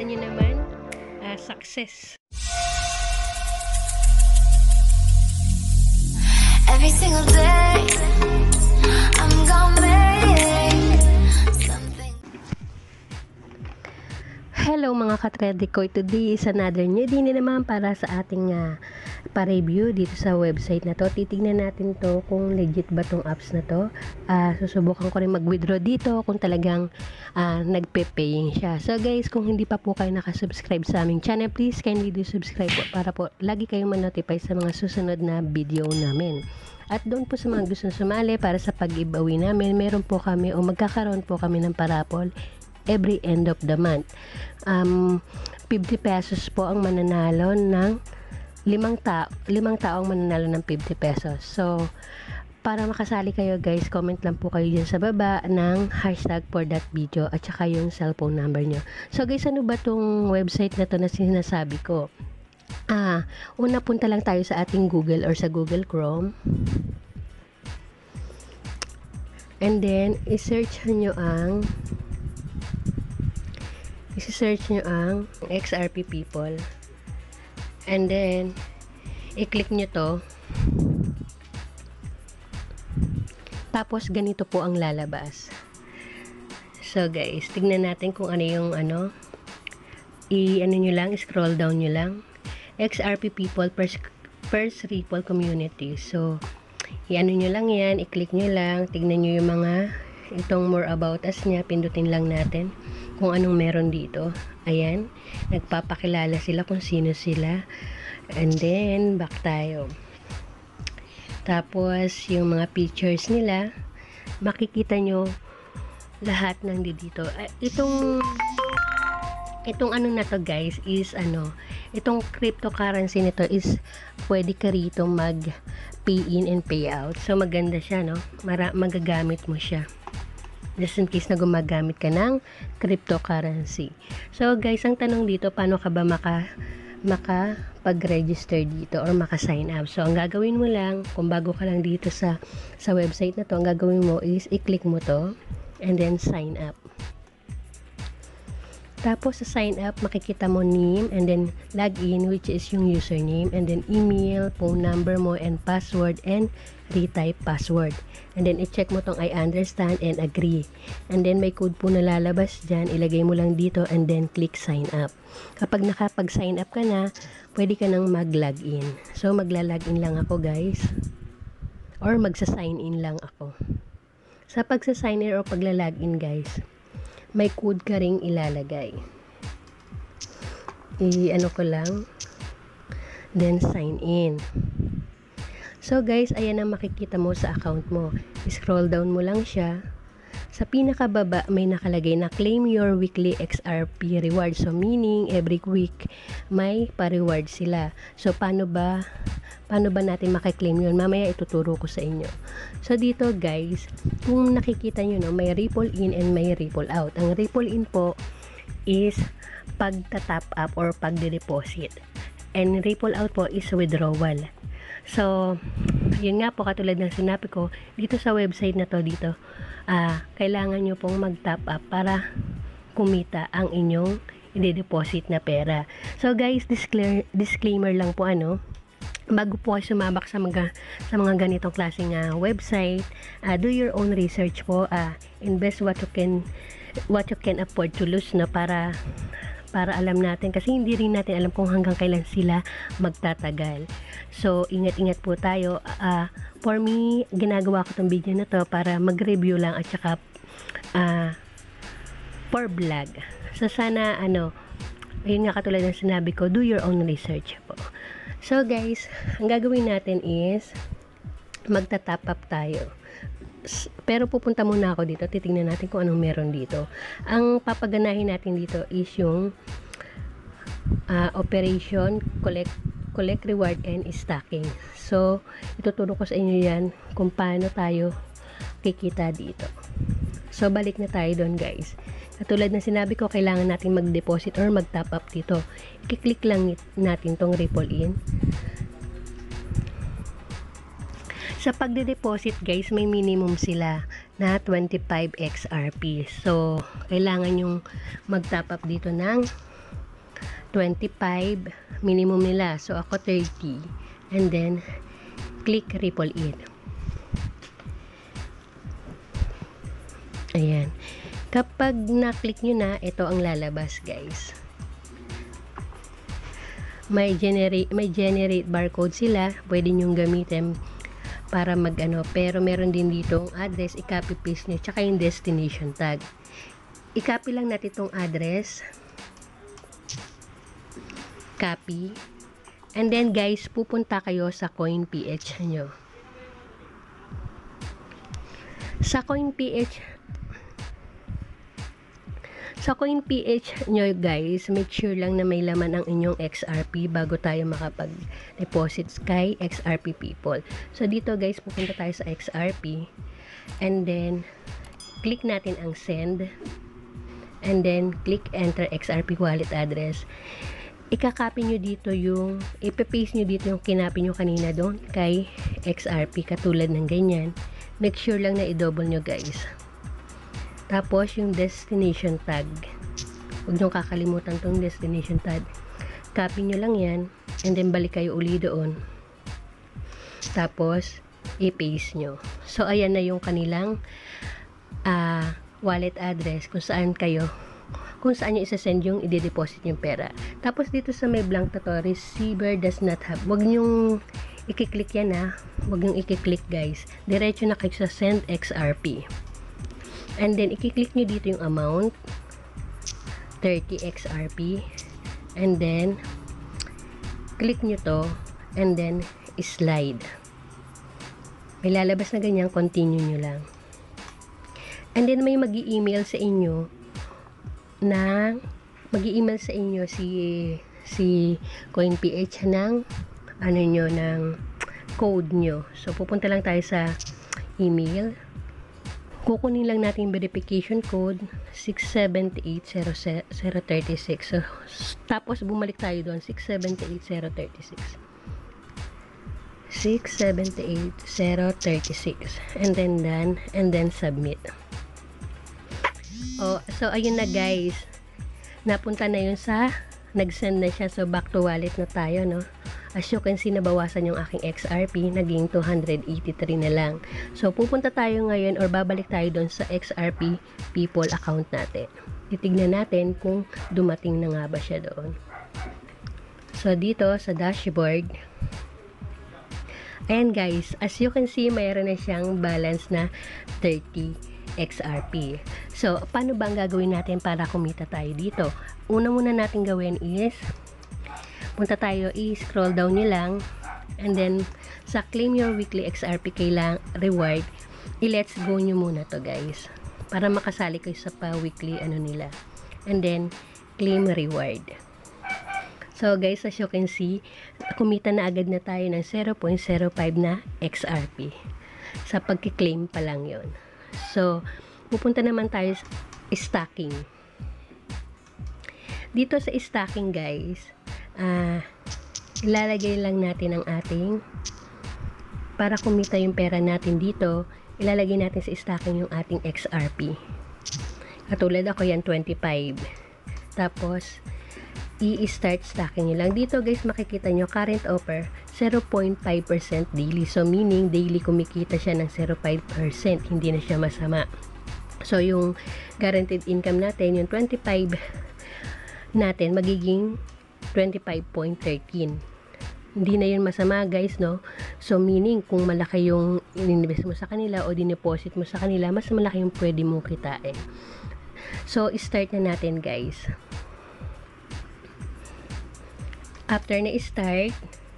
Kita nyo naman, success. Every single day, I'm gonna make something. Hello mga katredi ko, today is another new day na naman para sa ating pa-review dito sa website na to. Titingnan natin to kung legit ba tong apps na to. Susubukan ko rin mag-withdraw dito kung talagang nagpe-paying siya. So guys, kung hindi pa po kayo nakasubscribe sa aming channel, please kindly do subscribe po para po lagi kayong ma-notify sa mga susunod na video namin. At doon po sa mga gusto sumali para sa pag-giveaway namin, meron po kami o magkakaroon po kami ng parapol every end of the month. 50 pesos po ang mananalo ng limang taong mananalo ng 50 pesos. So, para makasali kayo guys, comment lang po kayo dyan sa baba ng hashtag for that video at saka yung cellphone number nyo. So guys, ano ba tong website na to na sinasabi ko? Una punta lang tayo sa ating Google or sa Google Chrome. And then, i-search nyo ang XRP people. And then, i-click nyo to. Tapos, ganito po ang lalabas. So, guys, tignan natin kung ano yung nyo lang, scroll down nyo lang. XRP people, first Ripple community. So, i-ano nyo lang yan, i-click nyo lang, tignan nyo yung itong more about us nya, pindutin lang natin kung anong meron dito. Ayan, nagpapakilala sila kung sino sila. And then, back tayo. Tapos, yung mga pictures nila, makikita nyo lahat ng dito. Itong ano na to guys is itong cryptocurrency nito is pwede ka rito mag pay in and pay out. So, maganda siya, no? Magagamit mo siya. Just in case na gumagamit ka ng cryptocurrency. So guys, ang tanong dito, paano ka ba makapag-register dito or maka-sign up? So ang gagawin mo lang, kung bago ka lang dito sa website na to, ang gagawin mo is i-click mo to and then sign up. Tapos sa sign up, makikita mo name and then login, which is yung username, and then email, phone number mo, and password, and retype password. And then i-check mo tong I understand and agree. And then may code po na lalabas dyan, ilagay mo lang dito and then click sign up. Kapag nakapag-sign up ka na, pwede ka nang mag-login. So magla-login lang ako guys. Or magsa-sign in lang ako. Sa pagsa-sign in or pagla-login guys, may code ka ring ilalagay. I-ano ko lang. Then, sign in. So, guys, ayan ang makikita mo sa account mo. Scroll down mo lang siya. Sa pinakababa, may nakalagay na claim your weekly XRP reward. So, meaning, every week, may pa-reward sila. So, paano ba natin makiklaim yun? Mamaya ituturo ko sa inyo. So, dito guys, kung nakikita nyo, no, may ripple in and may ripple out. Ang ripple in po is pagta-top up or pagde-deposit. And ripple out po is withdrawal. So, yun nga po, katulad ng sinabi ko, dito sa website na to, dito, kailangan nyo pong mag-top up para kumita ang inyong i-deposit na pera. So, guys, disclaimer lang po, bago po kayo sumabak sa mga ganitong klaseng website, do your own research po, invest what you can afford to lose, no, para alam natin, kasi hindi rin natin alam kung hanggang kailan sila magtatagal. So ingat-ingat po tayo. For me, ginagawa ko tong video na to para mag-review lang at saka for vlog. So sana ayun nga, katulad ng sinabi ko, do your own research po. So guys, ang gagawin natin is magta-top up tayo. Pero pupunta muna ako dito, titingnan natin kung anong meron dito. Ang papaganahin natin dito is yung operation, collect reward and stacking. So, ituturo ko sa inyo yan kung paano tayo kikita dito. So, balik na tayo doon guys. Katulad na sinabi ko, kailangan natin mag-deposit or mag-top up dito. I-click lang natin tong ripple in. Sa pagde-deposit guys, may minimum sila na 25 XRP. So, kailangan yung mag-top up dito ng 25 minimum nila. So, ako 30. And then, click Ripple in. Ayan. Kapag na-click nyo na, ito ang lalabas, guys. May generate barcode sila. Pwede nyong gamitin para mag-ano. Pero meron din dito ang address. I-copy paste nyo. Tsaka yung destination tag. I-copy lang natin itong address. Copy. And then guys, pupunta kayo sa CoinPH nyo. Sa CoinPH nyo guys, make sure lang na may laman ang inyong XRP bago tayo makapag-deposit kay XRP people. So dito guys, pupunta tayo sa XRP. And then, click natin ang send. And then, click enter XRP wallet address. Ika-copy nyo dito yung, ipapaste nyo dito yung kinapi nyo kanina doon kay XRP, katulad ng ganyan. Make sure lang na i-double nyo guys. Tapos, yung destination tag. Huwag nyo kakalimutan tong destination tag. Copy nyo lang yan, and then balik kayo uli doon. Tapos, i-paste nyo. So, ayan na yung kanilang wallet address kung saan nyo isa-send yung i-deposit yung pera. Tapos dito sa may blank to, receiver does not have. Huwag nyong i-click yan ha. Huwag nyong i-click guys. Diretso na kayo sa send XRP. And then i-click nyo dito yung amount 30 XRP. And then click nyo to and then slide. May lalabas na ganyan, continue nyo lang. And then may mag-i-email sa inyo si CoinPH ng ng code nyo. So pupunta lang tayo sa email. Kukunin lang natin yung verification code 6780036. So tapos bumalik tayo doon 6780036. 6780036 and then done and then submit. So ayun na guys, napunta na yun sa nag-send na siya. So back to wallet na tayo, no? As you can see, nabawasan yung aking XRP, naging 283 na lang. So pupunta tayo ngayon or babalik tayo doon sa XRP people account natin. Titignan natin kung dumating na nga ba siya doon. So dito sa dashboard, ayan guys, as you can see, mayroon na siyang balance na 30 XRP. So, paano ba ang gagawin natin para kumita tayo dito? Una muna natin gawin is, punta tayo, i-scroll down nyo lang, and then, sa claim your weekly XRP kailang reward, i-let's go nyo muna to guys, para makasali kayo sa pa-weekly nila. And then, claim reward. So guys, as you can see, kumita na agad na tayo ng 0.05 na XRP. Sa pagki-claim pa lang yon. So, pupunta naman tayo sa stacking. Dito sa stacking guys, ilalagay lang natin ang ating, para kumita yung pera natin dito, ilalagay natin sa stacking yung ating XRP. Katulad ako yan, 25. Tapos, i-start stacking nyo lang. Dito guys, makikita nyo, current offer, 0.5% daily. So, meaning, daily kumikita siya ng 0.5%. Hindi na siya masama. So, yung guaranteed income natin, yung 25 natin, magiging 25.13. Hindi na yun masama guys, no? So, meaning, kung malaki yung ininvest mo sa kanila o dineposit mo sa kanila, mas malaki yung pwede mong kitain. So, start na natin guys. After na start,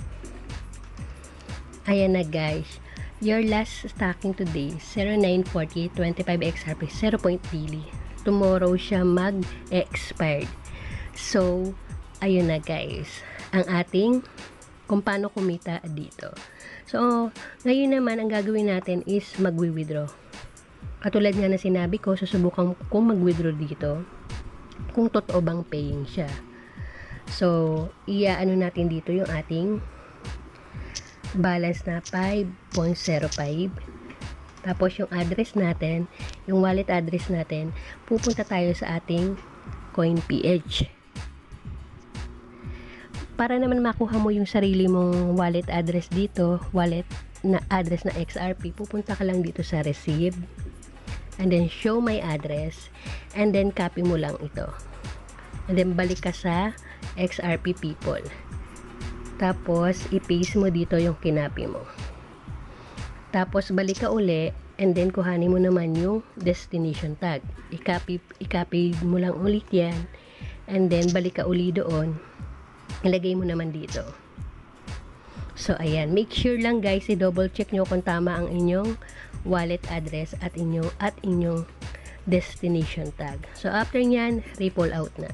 ayan na guys, your last stacking today 0948 25 XRP 0. daily. Tomorrow siya mag-expired. So ayun na guys, ang ating kung paano kumita dito. So ngayon naman ang gagawin natin is mag-withdraw. Katulad nga na sinabi ko, susubukan kong mag-withdraw dito kung totoo bang paying siya. So, iaano natin dito yung ating balance na 5.05. Tapos yung address natin, yung wallet address natin, pupunta tayo sa ating CoinPH. para naman makuha mo yung sarili mong wallet address dito, wallet na address na XRP, pupunta ka lang dito sa receive, and then show my address, and then copy mo lang ito, and then balik ka sa XRP people, tapos i-paste mo dito yung kinopy mo, tapos balik ka uli, and then kuhanin mo naman yung destination tag, i-copy mo lang ulit yan, and then balik ka uli doon, ilagay mo naman dito. So ayan, make sure lang guys, i-double check nyo kung tama ang inyong wallet address at inyong destination tag. So after nyan, ripple out na.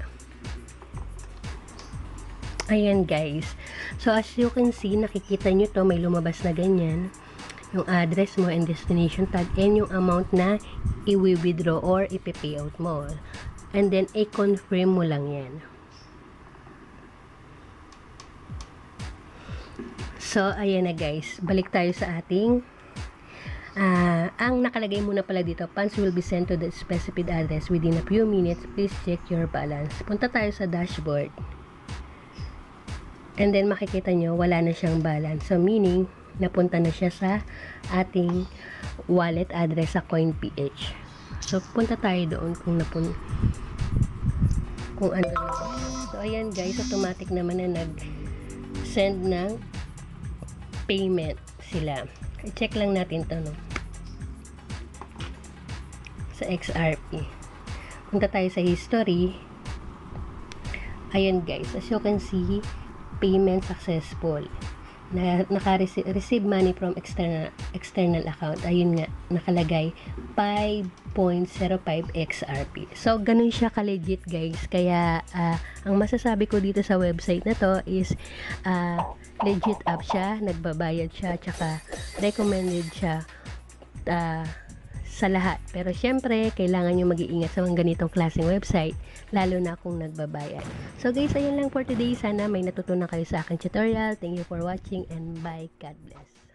Ayan guys, so as you can see, nakikita nyo to, may lumabas na ganyan, yung address mo and destination tag, and yung amount na i-withdraw or i-pay out mo, and then i-confirm mo lang yan. So ayan na guys, balik tayo sa ating ang nakalagay muna pala dito, funds will be sent to the specified address within a few minutes, please check your balance. Punta tayo sa dashboard, and then makikita nyo wala na siyang balance, so meaning napunta na siya sa ating wallet address sa CoinPH. So punta tayo doon kung ano na. So ayan guys, automatic naman na nag-send ng payment sila. I-check lang natin to, no? Sa XRP. Punta tayo sa history. Ayun guys, as you can see, payment successful. Naka-receive money from external account. Ayun nga, nakalagay 5.05 XRP. So, ganun siya ka-legit guys. Kaya, ang masasabi ko dito sa website na to is, legit app siya, nagbabayad siya, tsaka recommended siya sa lahat. Pero syempre, kailangan nyo mag-iingat sa mga ganitong klaseng website, lalo na kung nagbabayad. So guys, ayun lang for today. Sana may natutunan kayo sa aking tutorial. Thank you for watching and bye. God bless.